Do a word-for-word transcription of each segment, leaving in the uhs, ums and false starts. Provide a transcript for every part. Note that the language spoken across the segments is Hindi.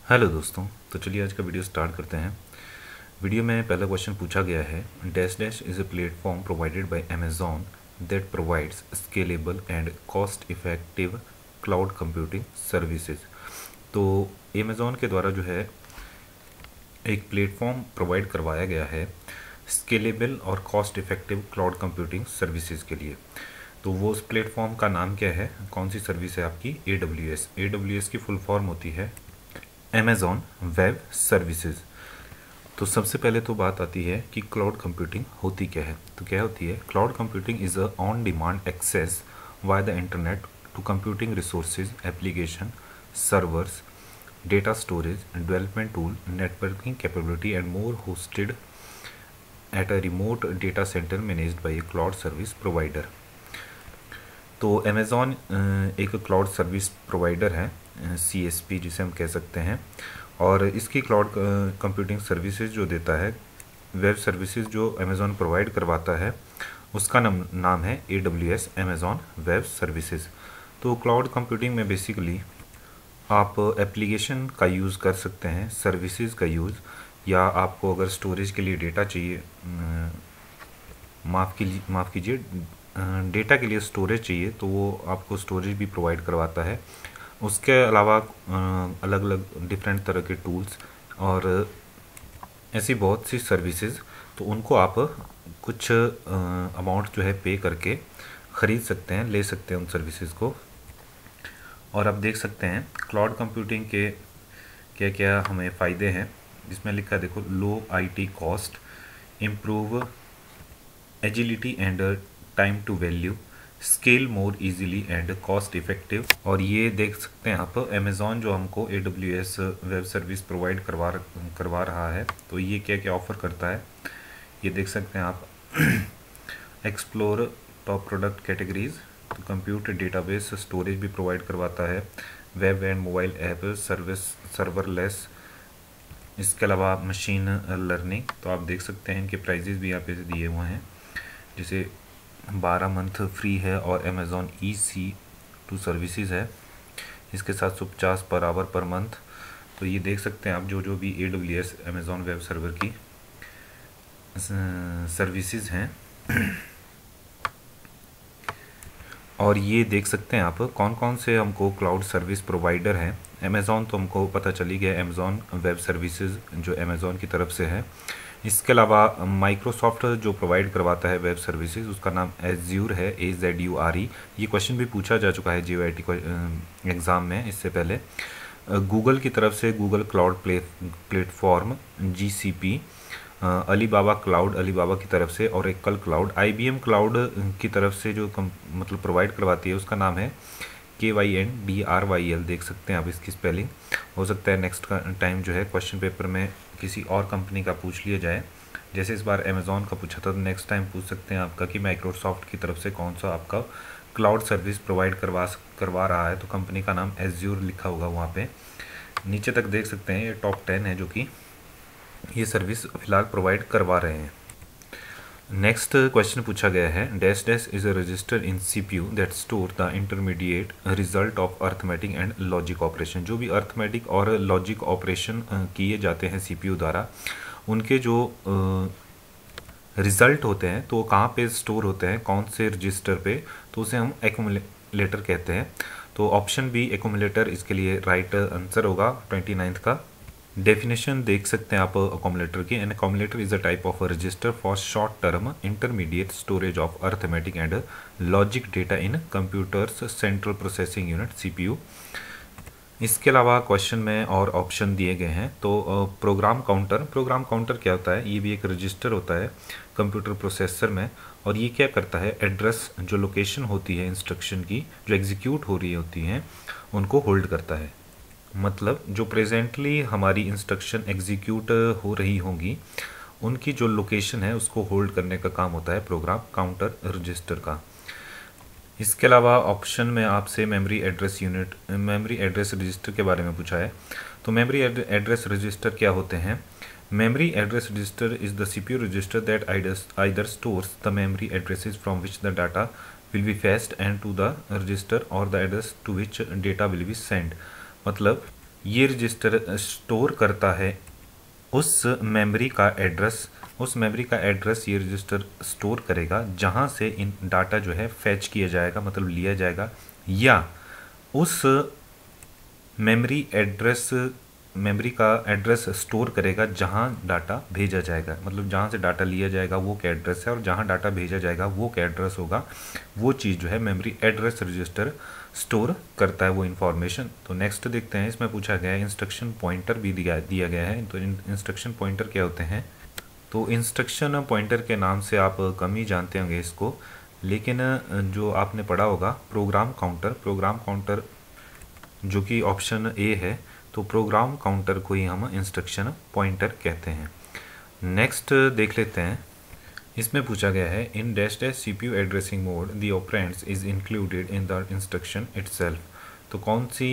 हेलो दोस्तों, तो चलिए आज का वीडियो स्टार्ट करते हैं। वीडियो में पहला क्वेश्चन पूछा गया है, dash dash is a platform provided by Amazon that provides scalable and cost effective cloud computing services. तो अमेजॉन के द्वारा जो है एक प्लेटफॉर्म प्रोवाइड करवाया गया है स्केलेबल और cost effective cloud computing services के लिए। तो वो उस प्लेटफॉर्म का नाम क्या है, कौन सी सर्विस है आपकी? A W S. A W S की फुल फॉर्म होती है अमेजॉन वेब सर्विसेज। तो सबसे पहले तो बात आती है कि क्लाउड कंप्यूटिंग होती क्या है। तो क्या होती है? Cloud computing is a on demand access via the internet to computing resources, application, servers, data storage, development tool, networking capability and more hosted at a remote data center managed by a cloud service provider. तो अमेज़ॉन एक क्लाउड सर्विस प्रोवाइडर है, सी एस पी जिसे हम कह सकते हैं, और इसकी क्लाउड कंप्यूटिंग सर्विसेज जो देता है, वेब सर्विसेज जो अमेज़ॉन प्रोवाइड करवाता है, उसका नाम नाम है A W S, Amazon web services. तो क्लाउड कंप्यूटिंग में बेसिकली आप एप्लीकेशन का यूज़ कर सकते हैं, सर्विसेज का यूज़, या आपको अगर स्टोरेज के लिए डेटा चाहिए, माफ़ कीजिए माफ़ कीजिए डेटा के लिए स्टोरेज चाहिए, तो वो आपको स्टोरेज भी प्रोवाइड करवाता है। उसके अलावा अलग अलग डिफरेंट तरह के टूल्स और ऐसी बहुत सी सर्विसेज, तो उनको आप कुछ अमाउंट जो है पे करके ख़रीद सकते हैं, ले सकते हैं उन सर्विसेज को। और आप देख सकते हैं क्लाउड कंप्यूटिंग के क्या क्या हमें फ़ायदे हैं। जिसमें लिखा है, देखो, low IT cost, improve agility and time to value, scale more easily and cost effective. और ये देख सकते हैं आप, अमेज़ॉन जो हमको A W S web service provide करवा करवा रहा है, तो ये क्या क्या ऑफ़र करता है ये देख सकते हैं आप। एक्सप्लोर टॉप प्रोडक्ट कैटेगरीज, तो कंप्यूटर डेटाबेस स्टोरेज भी प्रोवाइड करवाता है, web and mobile app service serverless, इसके अलावा मशीन लर्निंग। तो आप देख सकते हैं इनके प्राइजेस भी यहाँ पे दिए हुए हैं, जैसे बारह मंथ फ्री है और Amazon E C two services है, इसके साथ सौ पचास पर आवर पर मंथ। तो ये देख सकते हैं आप जो जो भी A W S Amazon web server की सर्विसेज हैं। और ये देख सकते हैं आप कौन कौन से हमको क्लाउड सर्विस प्रोवाइडर हैं। अमेज़ॉन तो हमको पता चली गया, अमेज़ॉन वेब सर्विसेज जो अमेज़ॉन की तरफ से है। इसके अलावा माइक्रोसॉफ्ट जो प्रोवाइड करवाता है वेब सर्विसेज, उसका नाम एज्यूर है, A Z U R E. ये क्वेश्चन भी पूछा जा चुका है जी ओ आई टी एग्ज़ाम में इससे पहले। गूगल की तरफ से Google cloud play platform G C P, Alibaba cloud Alibaba की तरफ से, और एक कल cloud I B M cloud की तरफ से जो कम, मतलब प्रोवाइड करवाती है, उसका नाम है K Y N D R Y L. देख सकते हैं आप इसकी स्पेलिंग। हो सकता है नेक्स्ट का टाइम जो है क्वेश्चन पेपर में किसी और कंपनी का पूछ लिया जाए, जैसे इस बार अमेज़ॉन का पूछा था, तो नेक्स्ट टाइम पूछ सकते हैं आपका कि माइक्रोसॉफ्ट की तरफ से कौन सा आपका क्लाउड सर्विस प्रोवाइड करवा करवा रहा है, तो कंपनी का नाम एज्यूर लिखा होगा वहाँ पे। नीचे तक देख सकते हैं ये टॉप टेन है जो कि ये सर्विस फिलहाल प्रोवाइड करवा रहे हैं। नेक्स्ट क्वेश्चन पूछा गया है, dash dash is a register in CPU that store the intermediate result of arithmetic and logic operation. जो भी अर्थमेटिक और लॉजिक ऑपरेशन किए जाते हैं सीपीयू द्वारा, उनके जो रिजल्ट होते हैं तो वो कहाँ पे स्टोर होते हैं, कौन से रजिस्टर पे, तो उसे हम एक्यूमुलेटर कहते हैं। तो ऑप्शन बी एक्यूमुलेटर इसके लिए राइट आंसर होगा ट्वेंटी नाइन्थ का। डेफिनेशन देख सकते हैं आप अकोमुलेटर की। An accumulator is a type of register for short term intermediate storage of arithmetic and logic data in computers central processing unit CPU. इसके अलावा क्वेश्चन में और ऑप्शन दिए गए हैं। तो प्रोग्राम काउंटर, प्रोग्राम काउंटर क्या होता है? ये भी एक रजिस्टर होता है कंप्यूटर प्रोसेसर में, और ये क्या करता है, एड्रेस जो लोकेशन होती है इंस्ट्रक्शन की जो एग्जीक्यूट हो रही होती हैं उनको होल्ड करता है। मतलब जो प्रेजेंटली हमारी इंस्ट्रक्शन एग्जीक्यूट हो रही होंगी उनकी जो लोकेशन है उसको होल्ड करने का काम होता है प्रोग्राम काउंटर रजिस्टर का। इसके अलावा ऑप्शन में आपसे memory address unit, memory address register के बारे में पूछा है। तो मेमोरी एड्रेस रजिस्टर क्या होते हैं? Memory address register is the CPU register that either stores the memory addresses from which the data will be fetched and to the register और the address to which data will be send. मतलब ये रजिस्टर स्टोर करता है उस मेमोरी का एड्रेस उस मेमोरी का एड्रेस ये रजिस्टर स्टोर करेगा जहाँ से इन डाटा जो है फैच किया जाएगा, मतलब लिया जाएगा, या उस मेमोरी एड्रेस मेमोरी का एड्रेस स्टोर करेगा जहाँ डाटा भेजा जाएगा, मतलब जहाँ से डाटा लिया जाएगा वो क्या एड्रेस है और जहाँ डाटा भेजा जाएगा वो क्या एड्रेस होगा, वो चीज़ जो है मेमोरी एड्रेस रजिस्टर स्टोर करता है वो इन्फॉर्मेशन। तो नेक्स्ट देखते हैं, इसमें पूछा गया है इंस्ट्रक्शन पॉइंटर भी दिया दिया गया है। तो इंस्ट्रक्शन पॉइंटर क्या होते हैं? तो इंस्ट्रक्शन पॉइंटर के नाम से आप कम ही जानते होंगे इसको, लेकिन जो आपने पढ़ा होगा प्रोग्राम काउंटर, प्रोग्राम काउंटर जो कि ऑप्शन ए है, तो प्रोग्राम काउंटर को ही हम इंस्ट्रक्शन पॉइंटर कहते हैं। नेक्स्ट देख लेते हैं, इसमें पूछा गया है in dash dash CPU addressing mode the operands is included in the instruction itself. तो कौन सी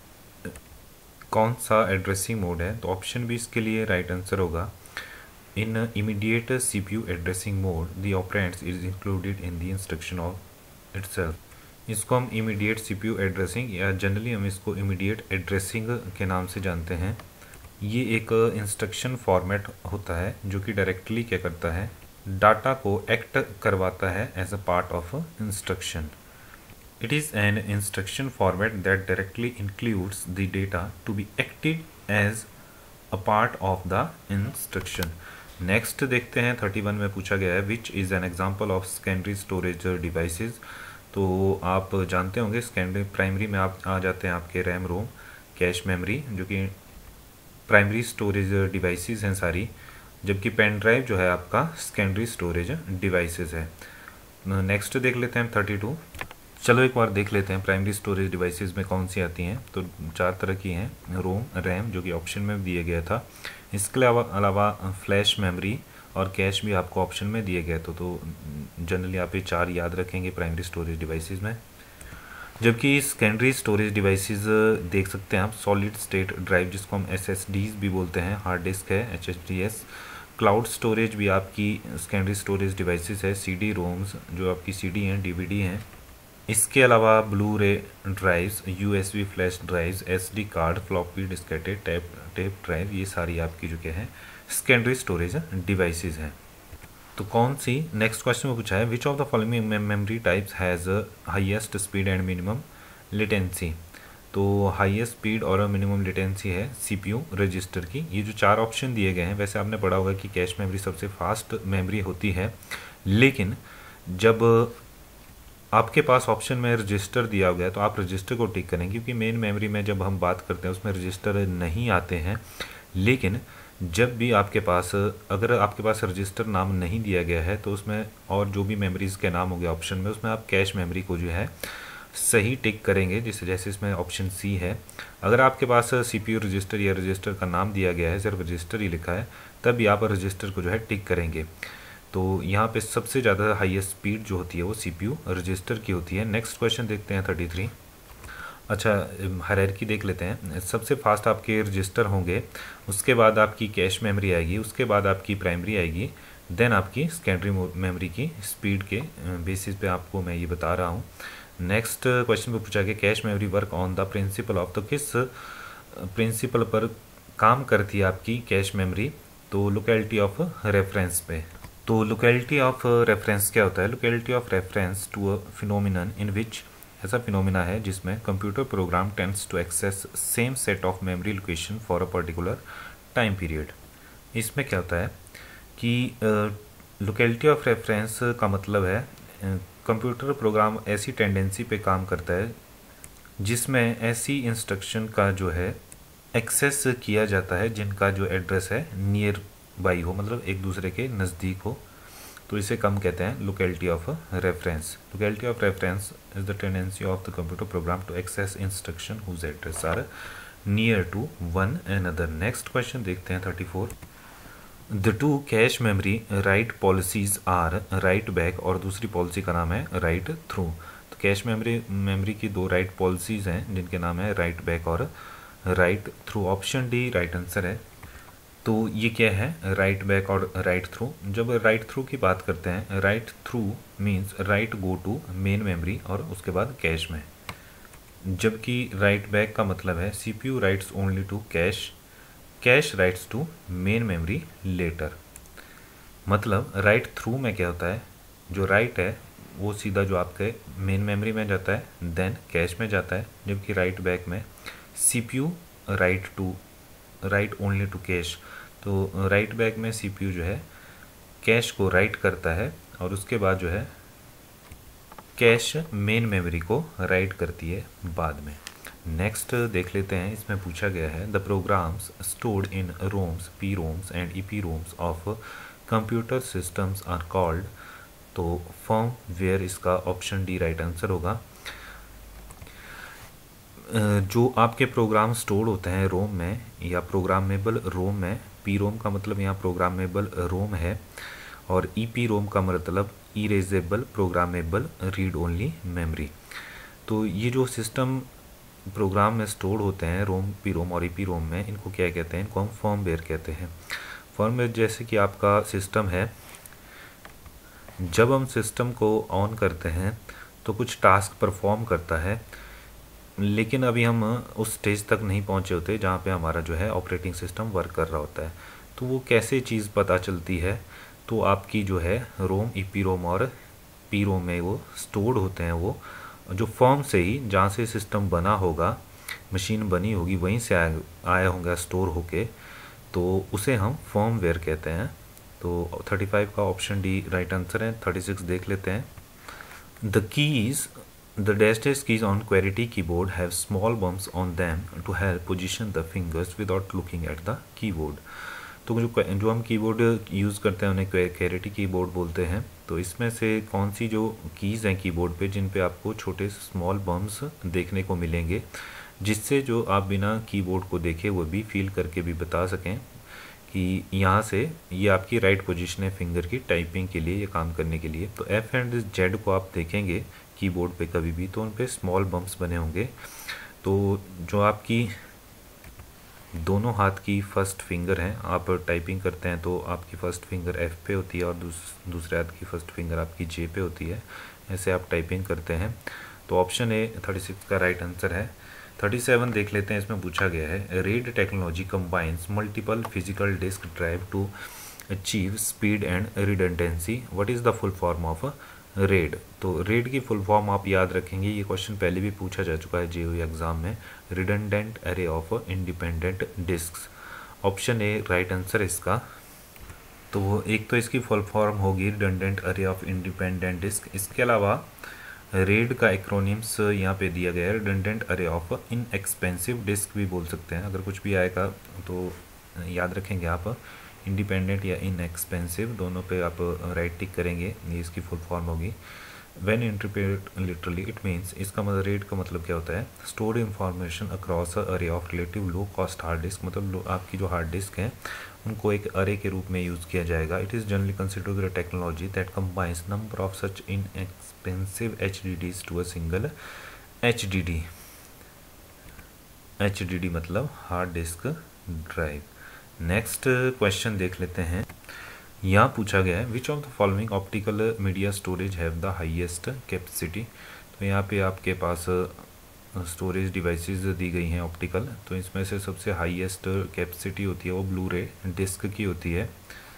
कौन सा एड्रेसिंग मोड है? तो ऑप्शन भी इसके लिए राइट आंसर होगा in immediate CPU addressing mode the operands is included in the instruction of itself. इसको हम इमीडिएट सीपीयू एड्रेसिंग या जनरली हम इसको इमीडिएट एड्रेसिंग के नाम से जानते हैं। ये एक इंस्ट्रक्शन फॉर्मेट होता है जो कि डायरेक्टली क्या करता है, डाटा को एक्ट करवाता है as a part of instruction. It is an instruction format that directly includes the data to be acted as a part of the instruction. Next देखते हैं थर्टी वन में पूछा गया है which is an example of secondary storage devices. तो आप जानते होंगे सेकेंडरी प्राइमरी में आप आ जाते हैं आपके रैम रोम कैश मेमोरी, जो कि प्राइमरी स्टोरेज डिवाइसेस हैं सारी, जबकि पेन ड्राइव जो है आपका सेकेंडरी स्टोरेज डिवाइसेस है। नेक्स्ट देख लेते हैं थर्टी टू। चलो एक बार देख लेते हैं प्राइमरी स्टोरेज डिवाइसेस में कौन सी आती हैं। तो चार तरह की हैं, रोम, रैम जो कि ऑप्शन में दिया गया था, इसके अलावा अलावा फ्लैश मेमोरी और कैश भी आपको ऑप्शन में दिए गए। तो तो जनरली आप ये चार याद रखेंगे प्राइमरी स्टोरेज डिवाइसेस में। जबकि सेकेंडरी स्टोरेज डिवाइसेस देख सकते हैं आप सॉलिड स्टेट ड्राइव जिसको हम एस एस डीज भी बोलते हैं, हार्ड डिस्क है H H D S. Cloud storage भी आपकी सेकेंडरी स्टोरेज डिवाइसेस है, सी डी रोम्स जो आपकी सी डी हैं, डी वी डी हैं। इसके अलावा Blu ray drives, U S B flash drives, S D card, floppy diskettes, tap tape drive, ये सारी आपकी जो क्या है सेकेंडरी स्टोरेज डिवाइसेस हैं। तो कौन सी, नेक्स्ट क्वेश्चन में पूछा है which of the following memory types has highest speed and minimum latency. तो हाईएस्ट स्पीड और मिनिमम लेटेंसी है सीपीयू रजिस्टर की। ये जो चार ऑप्शन दिए गए हैं, वैसे आपने पढ़ा होगा कि कैश मेमोरी सबसे फास्ट मेमोरी होती है, लेकिन जब आपके पास ऑप्शन में रजिस्टर दिया गया तो आप रजिस्टर को टिक करें, क्योंकि मेन मेमोरी में जब हम बात करते हैं उसमें रजिस्टर नहीं आते हैं। लेकिन जब भी आपके पास, अगर आपके पास रजिस्टर नाम नहीं दिया गया है तो उसमें और जो भी मेमोरीज़ के नाम हो गए ऑप्शन में, उसमें आप कैश मेमोरी को जो है सही टिक करेंगे, जिससे जैसे इसमें ऑप्शन सी है। अगर आपके पास सीपीयू रजिस्टर या रजिस्टर का नाम दिया गया है, सिर्फ रजिस्टर ही लिखा है, तब भी आप रजिस्टर को जो है टिक करेंगे। तो यहाँ पे सबसे ज़्यादा हाईएस्ट स्पीड जो होती है वो सीपीयू रजिस्टर की होती है। नेक्स्ट क्वेश्चन देखते हैं थर्टी थ्री। अच्छा, हायरार्की देख लेते हैं। सबसे फास्ट आपके रजिस्टर होंगे, उसके बाद आपकी कैश मेमोरी आएगी, उसके बाद आपकी प्राइमरी आएगी, देन आपकी सेकेंडरी मेमोरी की स्पीड के बेसिस पे आपको मैं ये बता रहा हूँ। नेक्स्ट क्वेश्चन पे पूछा गया cache memory work on the principle of, तो किस प्रिंसिपल पर काम करती है आपकी कैश मेमोरी? तो लोकेलिटी ऑफ रेफरेंस पे। तो लोकेलिटी ऑफ रेफरेंस क्या होता है? Locality of reference to a phenomenon in which, ऐसा फिनोमिना है जिसमें computer program tends to access same set of memory location for a particular time period. इसमें क्या होता है कि लोकेलिटी ऑफ रेफरेंस का मतलब है कंप्यूटर प्रोग्राम ऐसी टेंडेंसी पे काम करता है जिसमें ऐसी इंस्ट्रक्शन का जो है एक्सेस किया जाता है जिनका जो एड्रेस है नियर बाई हो, मतलब एक दूसरे के नज़दीक हो। तो इसे कम कहते हैं locality of reference. Locality of reference is the tendency of the computer program to access instruction whose address are near to one another. Next question देखते हैं thirty four. The two cache memory write policies are write back और दूसरी पॉलिसी का नाम है राइट थ्रू। तो कैश मेमोरी मेमोरी की दो राइट पॉलिसीज हैं जिनके नाम है राइट बैक और write through. Option D right answer है। तो ये क्या है राइट बैक और राइट थ्रू? जब राइट थ्रू की बात करते हैं, write through means write go to main memory और उसके बाद कैश में। जबकि राइट बैक का मतलब है CPU writes only to cache, cache writes to main memory later. मतलब राइट थ्रू में क्या होता है, जो राइट है वो सीधा जो आपके मेन मेमोरी में जाता है, देन कैश में जाता है, जबकि राइट बैक में CPU write to, write only to cache. तो राइट बैक में सीपीयू जो है कैश को राइट करता है और उसके बाद जो है कैश मेन मेमोरी को राइट करती है बाद में। नेक्स्ट देख लेते हैं, इसमें पूछा गया है the programs stored in ROMs, P ROMs and E P ROMs of computer systems are called. तो फर्म वेयर इसका ऑप्शन डी राइट आंसर होगा। जो आपके प्रोग्राम स्टोर होते हैं रोम में या प्रोग्रामेबल रोम में, पी रोम का मतलब यहाँ प्रोग्रामेबल रोम है और ई पी रोम का मतलब erasable programmable read only memory. तो ये जो सिस्टम प्रोग्राम में स्टोर होते हैं रोम, पी रोम और ई पी रोम में, इनको क्या कहते हैं, इनको हम फर्मवेयर कहते हैं। फर्मवेयर जैसे कि आपका सिस्टम है, जब हम सिस्टम को ऑन करते हैं तो कुछ टास्क परफॉर्म करता है, लेकिन अभी हम उस स्टेज तक नहीं पहुंचे होते जहां पे हमारा जो है ऑपरेटिंग सिस्टम वर्क कर रहा होता है। तो वो कैसे चीज़ पता चलती है, तो आपकी जो है रोम, ई पी रोम और पी रोम में वो स्टोर्ड होते हैं, वो जो फर्म से ही जहाँ से सिस्टम बना होगा, मशीन बनी होगी, वहीं से आया आया होगा स्टोर होके, तो उसे हम फर्मवेयर कहते हैं। तो थर्टी फाइव का ऑप्शन डी राइट आंसर है। थर्टी सिक्स देख लेते हैं। The keys The dash dash keys on QWERTY keyboard have small bumps on them to help position the fingers without looking at the keyboard। तो जो जो हम कीबोर्ड यूज़ करते हैं उन्हें QWERTY कीबोर्ड बोलते हैं। तो इसमें से कौन सी जो कीज़ हैं कीबोर्ड पे जिन पे आपको छोटे स्मॉल बम्प्स देखने को मिलेंगे, जिससे जो आप बिना कीबोर्ड को देखे वो भी फील करके भी बता सकें कि यहाँ से ये आपकी राइट पोजीशन है फिंगर की टाइपिंग के लिए, ये काम करने के लिए। तो एफ एंड जेड को आप देखेंगे कीबोर्ड पे कभी भी तो उन पे स्मॉल बम्प्स बने होंगे। तो जो आपकी दोनों हाथ की फर्स्ट फिंगर हैं, आप टाइपिंग करते हैं तो आपकी फर्स्ट फिंगर एफ पे होती है और दूस, दूसरे हाथ की फर्स्ट फिंगर आपकी जे पे होती है, ऐसे आप टाइपिंग करते हैं। तो ऑप्शन ए थर्टी सिक्स का राइट आंसर है। थर्टी सेवन देख लेते हैं, इसमें पूछा गया है RAID technology combines multiple physical disk drive to achieve speed and redundancy, what is the full form of RAID. तो रेड की फुल फॉर्म आप याद रखेंगे, ये क्वेश्चन पहले भी पूछा जा चुका है जेईई एग्जाम में, redundant array of independent disks. Option A right answer इसका। तो वो एक तो इसकी फुल फॉर्म होगी redundant array of independent disk. इसके अलावा रेड का एक्रोनिम्स यहाँ पे दिया गया है, redundant array of inexpensive disk भी बोल सकते हैं। अगर कुछ भी आएगा तो याद रखेंगे आप, इंडिपेंडेंट या इनएक्सपेंसिव दोनों पे आप राइट टिक करेंगे, ये इसकी फुल फॉर्म होगी। When interpret literally it means, इसका मतलब रेड का मतलब क्या होता है, stored information across a array of relative low cost hard disk. मतलब आपकी जो हार्ड डिस्क है उनको एक अरे के रूप में यूज़ किया जाएगा। It is generally considered a technology that combines number of such inexpensive H D Ds to a single H D D. H D D मतलब hard disk drive. Next question देख लेते हैं, यहाँ पूछा गया है which of the following optical media storage have the highest capacity. तो यहाँ पे आपके पास स्टोरेज डिवाइसेस दी गई हैं ऑप्टिकल, तो इसमें से सबसे हाईएस्ट कैपेसिटी होती है वो ब्लू रे डिस्क की होती है।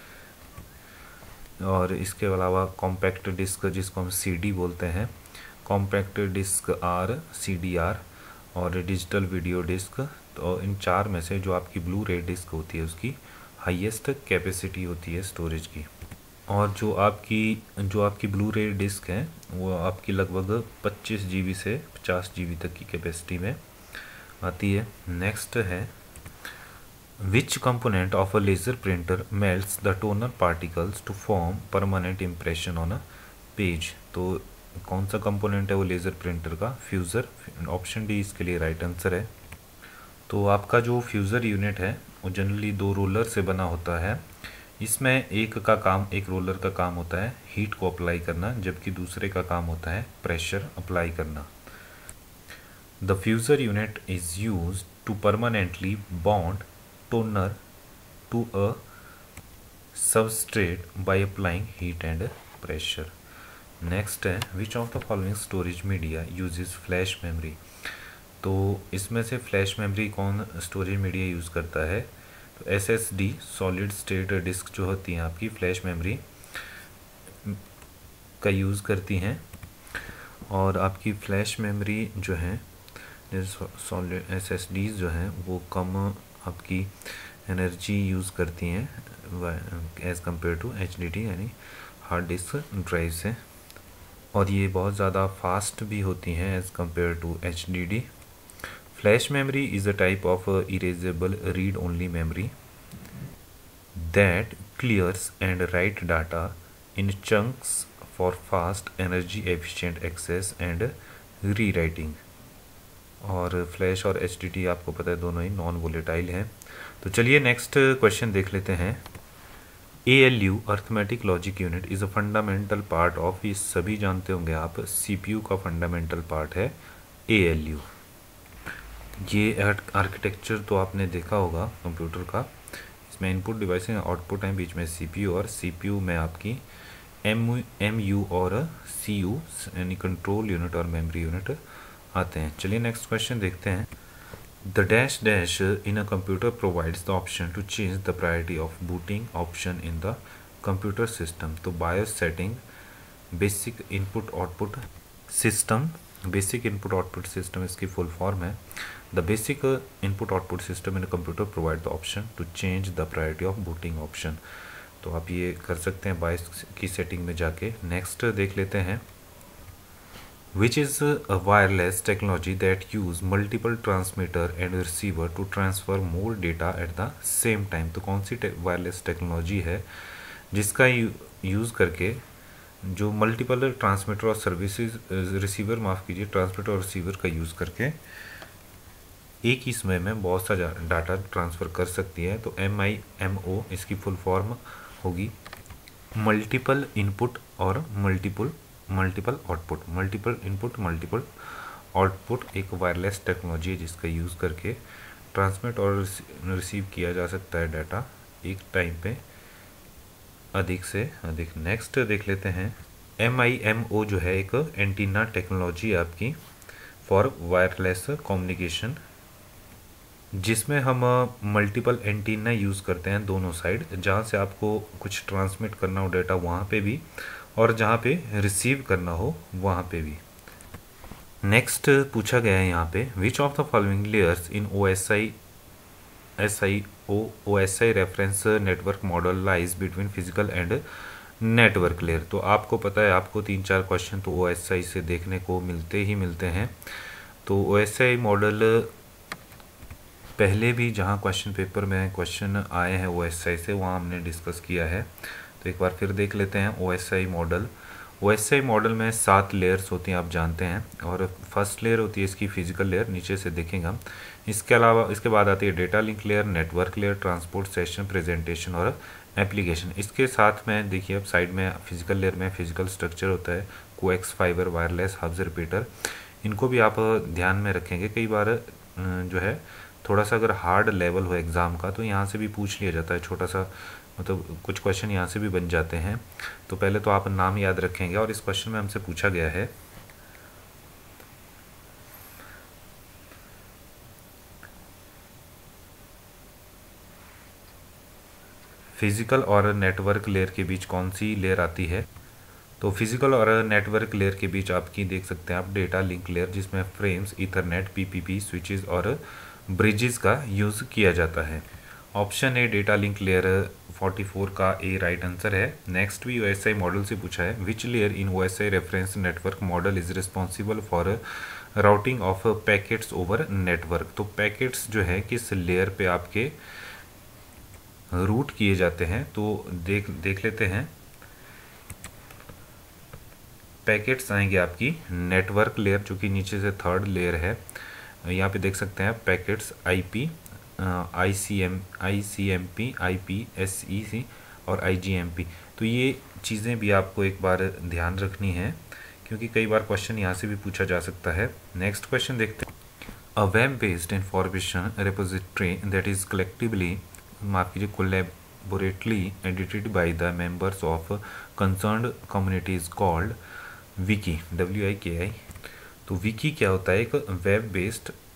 और इसके अलावा कॉम्पैक्ट डिस्क जिसको हम सी डी बोलते हैं, compact disk R, C D R और डिजिटल वीडियो डिस्क। तो इन चार में से जो आपकी ब्लू रे डिस्क होती है उसकी हाईएस्ट कैपेसिटी होती है स्टोरेज की। और जो आपकी जो आपकी ब्लू रे डिस्क है वो आपकी लगभग पच्चीस जी बी से पचास जी बी तक की कैपेसिटी में आती है। नेक्स्ट है which component of a laser printer melts the toner particles to form permanent impression on a page. तो कौन सा कंपोनेंट है वो लेज़र प्रिंटर का, फ्यूज़र। ऑप्शन डी इसके लिए राइट आंसर है। तो आपका जो फ्यूज़र यूनिट है वो जनरली दो रोलर से बना होता है। इसमें एक का काम, एक रोलर का काम होता है हीट को अप्लाई करना, जबकि दूसरे का काम होता है प्रेशर अप्लाई करना। The fuser unit is used to permanently bond toner to a substrate by applying heat and pressure. Next है which of the following storage media uses flash memory. तो इसमें से फ्लैश मेमोरी कौन स्टोरेज मीडिया यूज़ करता है? तो S S D solid state disk जो होती हैं आपकी फ्लैश मेमोरी का यूज़ करती हैं। और आपकी फ्लैश मेमोरी जो है सॉलिड एस एस डीज जो हैं वो कम आपकी एनर्जी यूज़ करती हैं as compare to H D D यानी हार्ड डिस्क ड्राइव से, और ये बहुत ज़्यादा फास्ट भी होती हैं as compare to H D D. Flash memory is a type of erasable read only memory that clears and write data in chunks for fast energy efficient access and rewriting. और फ्लैश और एच डी डी आपको पता है दोनों ही नॉन वोलेटाइल हैं। तो चलिए नेक्स्ट क्वेश्चन देख लेते हैं। A L U arithmetic logic unit is a fundamental part of, ये सभी जानते होंगे आप, सी पी यू का फंडामेंटल पार्ट है ए एल यू। ये आर्किटेक्चर तो आपने देखा होगा कंप्यूटर का, इसमें इनपुट डिवाइस हैं, आउटपुट हैं, बीच में सी पी यू, और सी पी यू में आपकी एम एम यू और सी यू यानी कंट्रोल यूनिट और मेमोरी यूनिट आते हैं। चलिए नेक्स्ट क्वेश्चन देखते हैं। The dash dash in a computer provides the option to change the priority of booting option in the computer system. तो BIOS setting basic input output system, basic input output system इसकी full form है। The basic input output system in a computer provide the option to change the priority of booting option. तो आप ये कर सकते हैं BIOS की setting में जाके। Next देख लेते हैं। Which is a wireless technology that use multiple transmitter and receiver to transfer more data at the same time. तो कौन सी वायरलेस टेक्नोलॉजी है जिसका यूज़ करके जो मल्टीपल ट्रांसमीटर और सर्विसेज रिसीवर माफ़ कीजिए ट्रांसमीटर और रिसीवर का यूज़ करके एक ही समय में बहुत सा डाटा ट्रांसफ़र कर सकती है। तो एम आई एम ओ इसकी फुल फॉर्म होगी मल्टीपल इनपुट और multiple multiple output. Multiple input multiple output एक वायरलेस टेक्नोलॉजी है जिसका यूज़ करके ट्रांसमिट और रिसीव किया जा सकता है डाटा एक टाइम पे अधिक से अधिक। नेक्स्ट देख लेते हैं। एम आई एम ओ जो है एक एंटीना टेक्नोलॉजी आपकी फॉर वायरलेस कम्युनिकेशन, जिसमें हम मल्टीपल एंटीना यूज़ करते हैं दोनों साइड, जहाँ से आपको कुछ ट्रांसमिट करना हो डाटा वहाँ पे भी और जहाँ पे रिसीव करना हो वहाँ पे भी। नेक्स्ट पूछा गया है यहाँ पे, which of the following layers in O S I S I O O S I reference network model lies between physical and network layer. तो आपको पता है आपको तीन चार क्वेश्चन तो ओ एस आई से देखने को मिलते ही मिलते हैं। तो ओ एस आई मॉडल पहले भी जहाँ क्वेश्चन पेपर में क्वेश्चन आए हैं ओ एस आई से वहाँ हमने डिस्कस किया है। तो एक बार फिर देख लेते हैं O S I model. O S I model में सात लेयर्स होती हैं आप जानते हैं, और फर्स्ट लेयर होती है इसकी फिजिकल लेयर, नीचे से देखेंगे हम। इसके अलावा इसके बाद आती है data link layer, network layer, transport session, presentation और एप्लीकेशन। इसके साथ में देखिए अब साइड में फिजिकल लेयर में फिजिकल स्ट्रक्चर होता है, coax fibre, wireless, hubs, repeater. इनको भी आप ध्यान में रखेंगे। कई बार जो है थोड़ा सा अगर हार्ड लेवल हो एग्ज़ाम का तो यहाँ से भी पूछ लिया जाता है, छोटा सा मतलब कुछ क्वेश्चन यहाँ से भी बन जाते हैं। तो पहले तो आप नाम याद रखेंगे, और इस क्वेश्चन में हमसे पूछा गया है फिजिकल और नेटवर्क लेयर के बीच कौन सी लेयर आती है। तो फिजिकल और नेटवर्क लेयर के बीच आपकी देख सकते हैं आप डेटा लिंक लेयर, जिसमें फ्रेम्स, ईथरनेट, पीपीपी, स्विचेस और ब्रिजेस का यूज़ किया जाता है। Option A data link layer चौवालीस का ए राइट आंसर है। नेक्स्ट भी ओएसआई मॉडल से पूछा है, which layer in OSI reference network model is responsible for routing of packets over network. तो पैकेट्स जो है किस लेयर पे आपके रूट किए जाते हैं, तो देख देख लेते हैं। पैकेट्स आएंगे आपकी नेटवर्क लेयर, जो कि नीचे से थर्ड लेयर है। यहाँ पे देख सकते हैं packets IP, I C M I C M P, I P S E C और आई जी एम पी। तो ये चीज़ें भी आपको एक बार ध्यान रखनी है, क्योंकि कई बार क्वेश्चन यहाँ से भी पूछा जा सकता है। नेक्स्ट क्वेश्चन देखते हैं। A web based information repository that is collectively माफ कीजिए collaboratively edited by the members of concerned community is called wiki, W I K I. तो विकी क्या होता है? एक वेब बेस्ड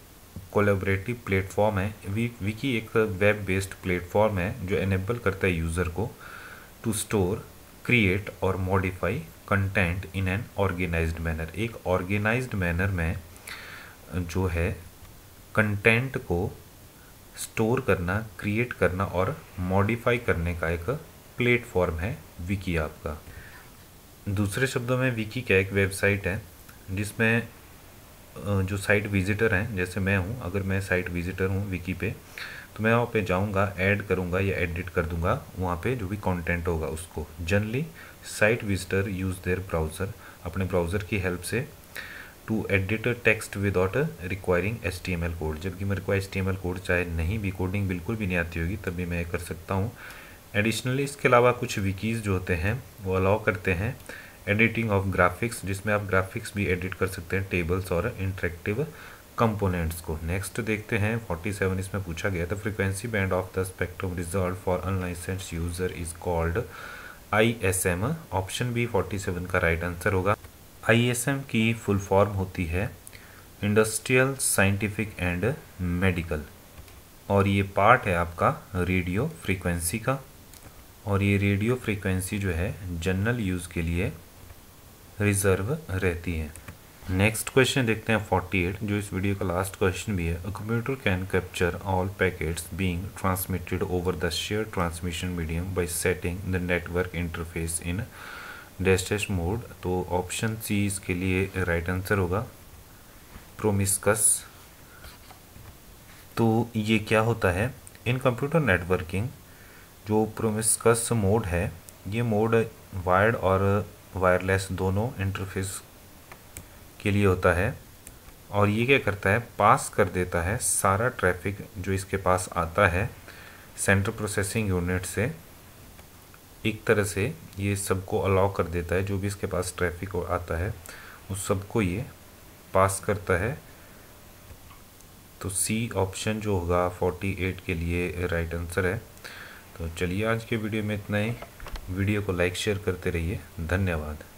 कोलैबोरेटिव प्लेटफॉर्म है। वी विकी एक वेब बेस्ड प्लेटफॉर्म है जो एनेबल करता है यूज़र को टू स्टोर, क्रिएट और modify content in an organised manner. एक ऑर्गेनाइज्ड मैनर में जो है कंटेंट को स्टोर करना, क्रिएट करना और मॉडिफाई करने का एक प्लेटफॉर्म है विकी आपका। दूसरे शब्दों में विकी क्या एक वेबसाइट है जिसमें जो साइट विजिटर हैं, जैसे मैं हूँ, अगर मैं साइट विजिटर हूँ विकी पे, तो मैं वहाँ पे जाऊँगा, ऐड करूँगा या एडिट कर दूँगा वहाँ पे जो भी कंटेंट होगा उसको। Generally site visitor use their browser, अपने ब्राउज़र की हेल्प से to edit text without requiring H T M L code. जबकि मेरे को H T M L code चाहे नहीं भी, कोडिंग बिल्कुल भी नहीं आती होगी, तब भी मैं कर सकता हूँ। एडिशनली इसके अलावा कुछ विकीज़ जो होते हैं वो अलाउ करते हैं एडिटिंग ऑफ ग्राफिक्स, जिसमें आप ग्राफिक्स भी एडिट कर सकते हैं, टेबल्स और इंटरेक्टिव कंपोनेंट्स को। नेक्स्ट देखते हैं सैंतालीस, इसमें पूछा गया था frequency band of the spectrum reserved for unlicensed user is called I S M. Option B सैंतालीस का राइट आंसर होगा। आई एस एम की फुल फॉर्म होती है इंडस्ट्रियल, साइंटिफिक एंड मेडिकल, और ये पार्ट है आपका रेडियो फ्रीक्वेंसी का, और ये रेडियो फ्रीक्वेंसी जो है जनरल यूज़ के लिए रिजर्व रहती है। नेक्स्ट क्वेश्चन देखते हैं अड़तालीस, जो इस वीडियो का लास्ट क्वेश्चन भी है। A computer can capture all packets being transmitted over the share transmission medium by setting the network interface in dash dash mode. तो ऑप्शन सी इसके लिए राइट आंसर होगा, प्रोमिस्कस। तो ये क्या होता है, इन कंप्यूटर नेटवर्किंग जो प्रोमिस्कस मोड है, ये मोड वायर्ड और वायरलेस दोनों इंटरफेस के लिए होता है, और ये क्या करता है, पास कर देता है सारा ट्रैफिक जो इसके पास आता है सेंट्रल प्रोसेसिंग यूनिट से। एक तरह से ये सबको अलाउ कर देता है, जो भी इसके पास ट्रैफिक आता है उस सबको ये पास करता है। तो सी ऑप्शन जो होगा अड़तालीस के लिए राइट आंसर है। तो चलिए आज के वीडियो में इतना ही। वीडियो को लाइक शेयर करते रहिए। धन्यवाद।